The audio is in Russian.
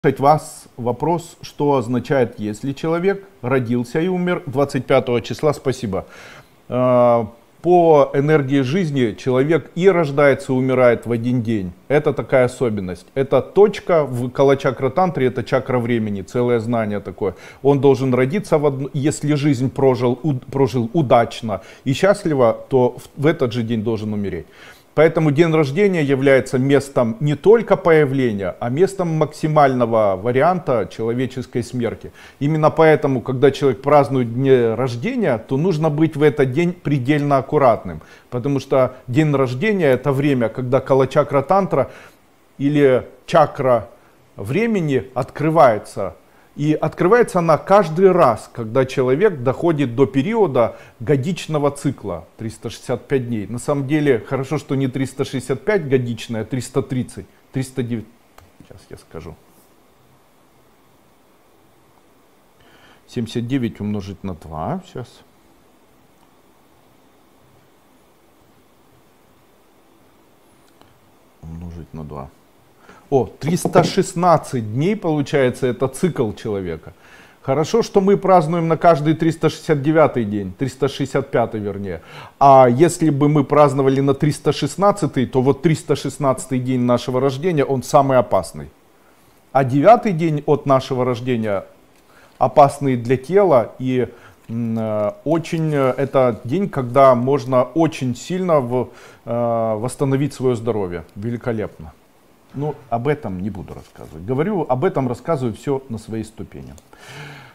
Вас вопрос, что означает, если человек родился и умер 25 числа, спасибо. По энергии жизни человек и рождается, и умирает в один день. Это такая особенность. Это точка в кала-чакра-тантре, это чакра времени, целое знание такое. Он должен родиться, если жизнь прожил удачно и счастливо, то в этот же день должен умереть. Поэтому день рождения является местом не только появления, а местом максимального варианта человеческой смерти. Именно поэтому, когда человек празднует день рождения, то нужно быть в этот день предельно аккуратным. Потому что день рождения — это время, когда кала-чакра-тантра или чакра времени открывается. И открывается она каждый раз, когда человек доходит до периода годичного цикла, 365 дней. На самом деле, хорошо, что не 365 годичное, а 330, 309. Сейчас я скажу. 79 умножить на 2, сейчас. Умножить на 2. 316 дней получается, это цикл человека. Хорошо, что мы празднуем на каждый 369 день, 365 вернее. А если бы мы праздновали на 316, то вот 316 день нашего рождения, он самый опасный. А 9 день от нашего рождения опасный для тела, и это день, когда можно очень сильно восстановить свое здоровье. Великолепно. Но об этом не буду рассказывать. Об этом рассказываю все на своей ступени.